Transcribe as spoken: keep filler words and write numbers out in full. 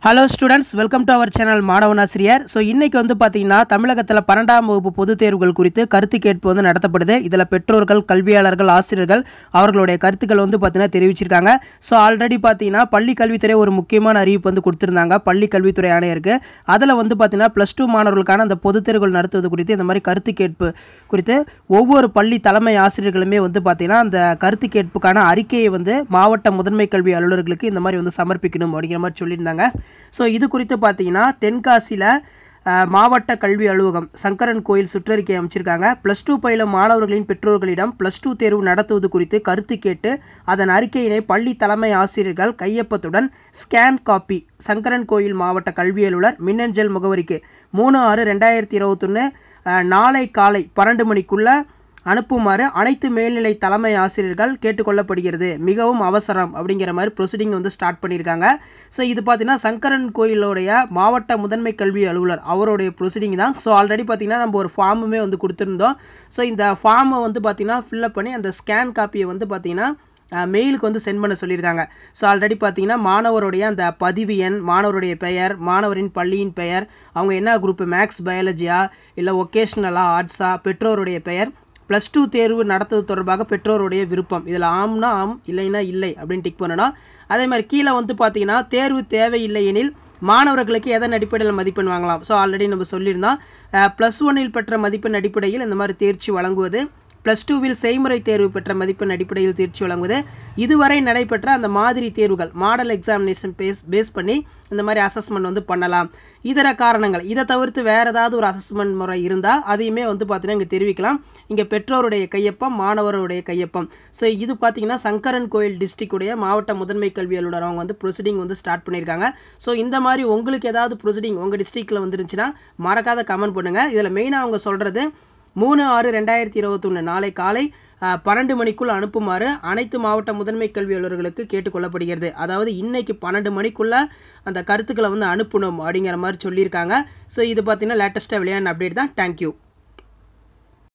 Hello students, welcome to our channel மாணவனாசிரியர். So இன்னைக்கு வந்து பார்த்தீங்கன்னா தமிழகத்தில் பன்னெண்டாம் வகுப்பு பொதுத் தேர்வுகள் குறித்து கருத்து கேட்பு வந்து நடத்தப்படுது. இதில் பெற்றோர்கள், கல்வியாளர்கள், ஆசிரியர்கள் அவர்களுடைய கருத்துக்கள் வந்து பார்த்தீங்கன்னா தெரிவிச்சிருக்காங்க. ஸோ ஆல்ரெடி பார்த்தீங்கன்னா பள்ளி கல்வித்துறை ஒரு முக்கியமான அறிவிப்பு வந்து கொடுத்துருந்தாங்க பள்ளி கல்வித்துறை ஆணையருக்கு. அதில் வந்து பார்த்தீங்கன்னா ப்ளஸ் டூ மாணவர்களுக்கான அந்த பொதுத் தேர்வுகள் நடத்துவது குறித்து இந்த மாதிரி கருத்து கேட்பு குறித்து ஒவ்வொரு பள்ளி தலைமை ஆசிரியர்களுமே வந்து பார்த்தீங்கன்னா அந்த கருத்து கேட்புக்கான அறிக்கையை வந்து மாவட்ட முதன்மை கல்வி அலுவலர்களுக்கு இந்த மாதிரி வந்து சமர்ப்பிக்கணும் அப்படிங்கிற மாதிரி சொல்லியிருந்தாங்க. ஸோ இது குறித்து பார்த்தீங்கன்னா தென்காசியில் மாவட்ட கல்வி அலுவலகம் சங்கரன் கோயில் சுற்றறிக்கை அமைச்சிருக்காங்க. ப்ளஸ் டூ பயிலும் மாணவர்களின் பெற்றோர்களிடம் ப்ளஸ் டூ தேர்வு நடத்துவது குறித்து கருத்து கேட்டு அதன் அறிக்கையினை பள்ளி தலைமை ஆசிரியர்கள் கையொப்பத்துடன் ஸ்கேன் காப்பி சங்கரன் கோயில் மாவட்ட கல்வி அலுவலர் மின்னஞ்சல் முகவரிக்கு மூணு ஆறு ரெண்டாயிரத்தி இருபத்தொன்று நாளை காலை பன்னெண்டு மணிக்குள்ள அனுப்புமாறு அனைத்து மேல்நிலை தலைமை ஆசிரியர்கள் கேட்டுக்கொள்ளப்படுகிறது. மிகவும் அவசரம் அப்படிங்கிற மாதிரி ப்ரொசீடிங் வந்து ஸ்டார்ட் பண்ணியிருக்காங்க. ஸோ இது பார்த்தீங்கன்னா சங்கரன் கோயிலோடைய மாவட்ட முதன்மை கல்வி அலுவலர் அவருடைய ப்ரொசீடிங் தான். ஸோ ஆல்ரெடி பார்த்தீங்கன்னா நம்ம ஒரு ஃபார்முமே வந்து கொடுத்துருந்தோம். ஸோ இந்த ஃபார்மை வந்து பார்த்தீங்கன்னா ஃபில்அப் பண்ணி அந்த ஸ்கேன் காப்பியை வந்து பார்த்தீங்கன்னா மெயிலுக்கு வந்து சென்ட் பண்ண சொல்லியிருக்காங்க. ஸோ ஆல்ரெடி பார்த்தீங்கன்னா மாணவருடைய அந்த பதிவு எண், மாணவருடைய பெயர், மாணவரின் பள்ளியின் பெயர், அவங்க என்ன குரூப்பு, மேக்ஸ், பயாலஜியா இல்லை ஒகேஷ்னலா, ஆர்ட்ஸா, பெற்றோருடைய பெயர், ப்ளஸ் டூ தேர்வு நடத்துவது தொடர்பாக பெற்றோருடைய விருப்பம், இதில் ஆம்னா ஆம், இல்லைன்னா இல்லை அப்படின்னு டிக் பண்ணணும். அதே மாதிரி கீழே வந்து பார்த்தீங்கன்னா தேர்வு தேவையில்லை எனில் மாணவர்களுக்கு எதன் அடிப்படையில் மதிப்பெண் வாங்கலாம். ஸோ ஆல்ரெடி நம்ம சொல்லியிருந்தோம் ப்ளஸ் ஒன்னில் பெற்ற மதிப்பெண் அடிப்படையில் இந்த மாதிரி தேர்ச்சி வழங்குவது, ப்ளஸ் டூவில் செய்முறை தேர்வு பெற்ற மதிப்பெண் அடிப்படையில் தேர்ச்சி வழங்குவது, இதுவரை நடைபெற்ற அந்த மாதிரி தேர்வுகள் மாடல் எக்ஸாமினேஷன் பேஸ் பேஸ் பண்ணி இந்த மாதிரி அசஸ்மெண்ட் வந்து பண்ணலாம். இதர காரணங்கள் இதை தவிர்த்து வேறு ஏதாவது ஒரு அசஸ்மெண்ட் முறை இருந்தால் அதையுமே வந்து பார்த்தீங்கன்னா இங்கே தெரிவிக்கலாம். இங்கே பெற்றோருடைய கையொப்பம், மாணவருடைய கையொப்பம். ஸோ இது பார்த்தீங்கன்னா சங்கரன் கோயில் டிஸ்ட்ரிக்டுடைய மாவட்ட முதன்மை கல்வி அலுவலர் அவங்க வந்து ப்ரொசீடிங் வந்து ஸ்டார்ட் பண்ணியிருக்காங்க. ஸோ இந்த மாதிரி உங்களுக்கு ஏதாவது ப்ரொசீடிங் உங்கள் டிஸ்ட்ரிக்டில் வந்துருந்துச்சுன்னா மறக்காத கமெண்ட் பண்ணுங்கள். இதில் மெயினாக அவங்க சொல்கிறது மூணு ஆறு ரெண்டாயிரத்தி இருபத்தொன்று நாளை காலை பன்னெண்டு மணிக்குள் அனுப்புமாறு அனைத்து மாவட்ட முதன்மை கல்வி அலுவலர்களுக்கு கேட்டுக்கொள்ளப்படுகிறது. அதாவது இன்னைக்கு பன்னெண்டு மணிக்குள்ள அந்த கருத்துக்களை வந்து அனுப்பணும் அப்படிங்கிற மாதிரி சொல்லியிருக்காங்க. ஸோ இது பார்த்தீங்கன்னா லேட்டஸ்ட்டாக வெளியான அப்டேட் தான். தேங்க்யூ.